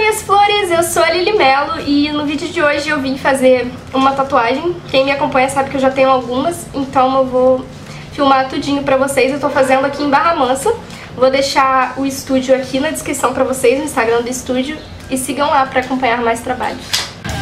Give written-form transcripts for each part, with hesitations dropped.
minhas flores, eu sou a Lili Melo e no vídeo de hoje eu vim fazer uma tatuagem. Quem me acompanha sabe que eu já tenho algumas, então eu vou filmar tudinho pra vocês. Eu tô fazendo aqui em Barra Mansa. Vou deixar o estúdio aqui na descrição pra vocês, no Instagram do estúdio, e sigam lá pra acompanhar mais trabalhos.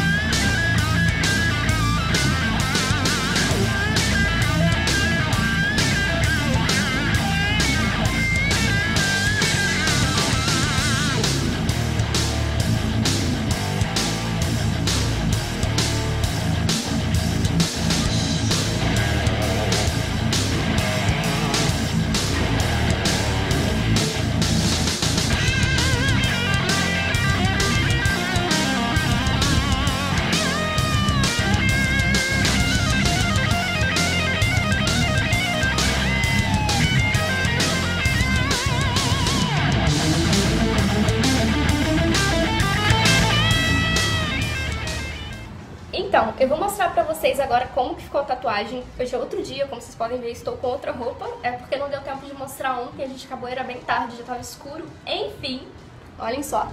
Então, eu vou mostrar pra vocês agora como que ficou a tatuagem. Hoje é outro dia, como vocês podem ver, estou com outra roupa. É porque não deu tempo de mostrar ontem, a gente acabou, era bem tarde, já tava escuro. Enfim, olhem só.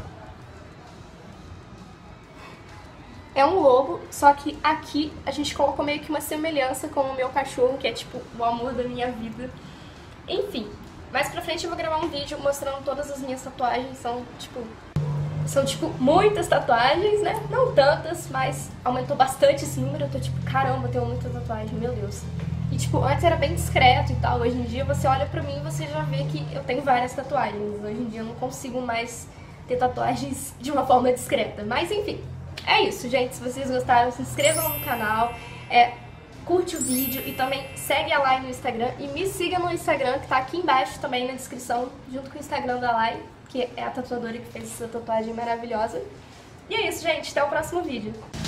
É um lobo, só que aqui a gente colocou meio que uma semelhança com o meu cachorro, que é tipo o amor da minha vida. Enfim, mais pra frente eu vou gravar um vídeo mostrando todas as minhas tatuagens, são tipo muitas tatuagens, né? Não tantas, mas aumentou bastante esse número. Eu tô tipo, caramba, eu tenho muita tatuagem, meu Deus. E tipo, antes era bem discreto e tal. Hoje em dia você olha pra mim e você já vê que eu tenho várias tatuagens. Hoje em dia eu não consigo mais ter tatuagens de uma forma discreta. Mas enfim, é isso, gente. Se vocês gostaram, se inscrevam no canal, curte o vídeo e também segue a Lai no Instagram. E me siga no Instagram, que tá aqui embaixo também na descrição, junto com o Instagram da Lai, que é a tatuadora que fez essa tatuagem maravilhosa. E é isso, gente. Até o próximo vídeo.